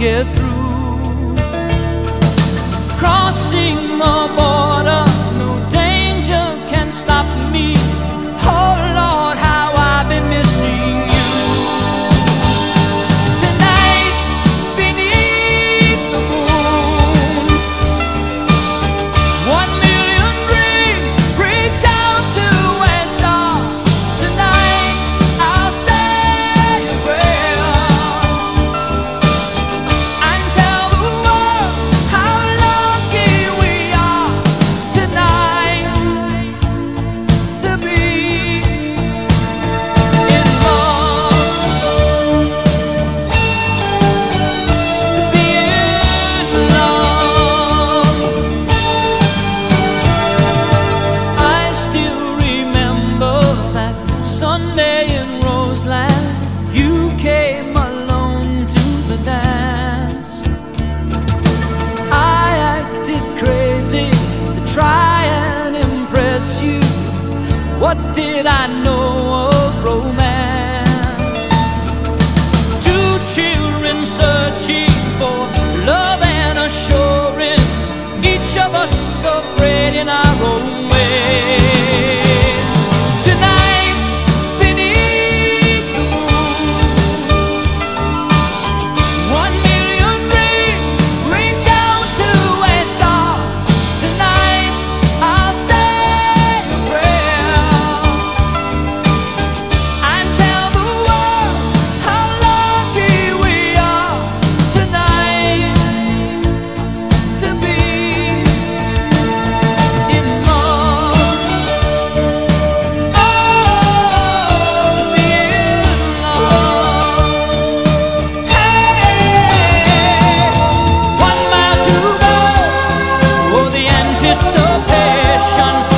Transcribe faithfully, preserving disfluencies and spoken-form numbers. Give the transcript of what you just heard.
get through. Crossing the border, no danger can stop me. Oh Lord, how I've been missing you. Tonight, beneath the moon, one million dreams reach out to a star. Tonight, I'll say a prayer and tell the world how lucky we are tonight to be in love, to be in love. I still remember that Sunday in Roseland. You came alone to the dance. I acted crazy to try and impress you. What did I know of romance? Two children searching for love and assurance, each of us afraid in our own way. Tonight, beneath the moon, one million dreams reach out to a star. Tonight, I'll say a prayer and tell the world how lucky we are tonight to be in love. Oh, to be in love. Hey, one mile to go. Oh, the anticipation.